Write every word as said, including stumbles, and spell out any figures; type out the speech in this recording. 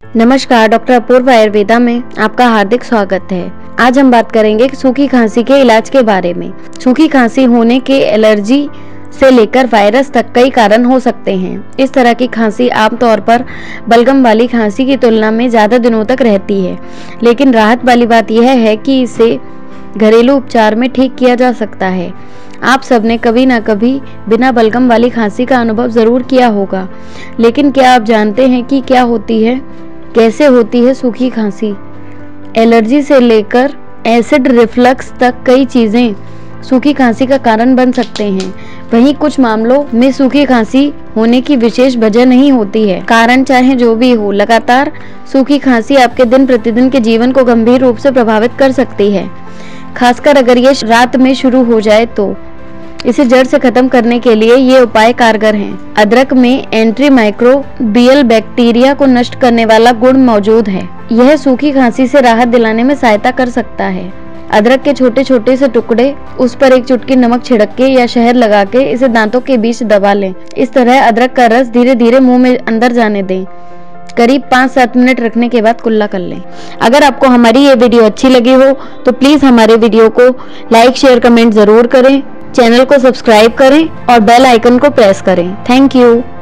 नमस्कार, डॉक्टर अपूर्व आयुर्वेदा में आपका हार्दिक स्वागत है। आज हम बात करेंगे सूखी खांसी के इलाज के बारे में। सूखी खांसी होने के एलर्जी से लेकर वायरस तक कई कारण हो सकते हैं। इस तरह की खांसी आमतौर पर बलगम वाली खांसी की तुलना में ज़्यादा दिनों तक रहती है, लेकिन राहत वाली बात यह है कि इसे घरेलू उपचार में ठीक किया जा सकता है। आप सबने कभी ना कभी बिना बलगम वाली खांसी का अनुभव ज़रूर किया होगा, लेकिन क्या आप जानते हैं कि क्या होती है, कैसे होती है सूखी खांसी? एलर्जी से लेकर एसिड रिफ्लक्स तक कई चीज़ें सूखी खांसी का कारण बन सकते हैं। वहीं कुछ मामलों में सूखी खांसी होने की विशेष वजह नहीं होती है। कारण चाहे जो भी हो, लगातार सूखी खांसी आपके दिन प्रतिदिन के जीवन को गंभीर रूप से प्रभावित कर सकती है, खासकर अगर ये रात में शुरू हो जाए तो। इसे जड़ से खत्म करने के लिए ये उपाय कारगर हैं। अदरक में एंटी माइक्रोबियल बैक्टीरिया को नष्ट करने वाला गुण मौजूद है। यह सूखी खांसी से राहत दिलाने में सहायता कर सकता है। अदरक के छोटे छोटे से टुकड़े, उस पर एक चुटकी नमक छिड़क के या शहद लगा के इसे दांतों के बीच दबा लें। इस तरह अदरक का रस धीरे धीरे मुंह में अंदर जाने दें। करीब पाँच सात मिनट रखने के बाद कुल्ला कर लें। अगर आपको हमारी ये वीडियो अच्छी लगी हो तो प्लीज़ हमारे वीडियो को लाइक, शेयर, कमेंट ज़रूर करें। चैनल को सब्सक्राइब करें और बेल आइकन को प्रेस करें। Thank you.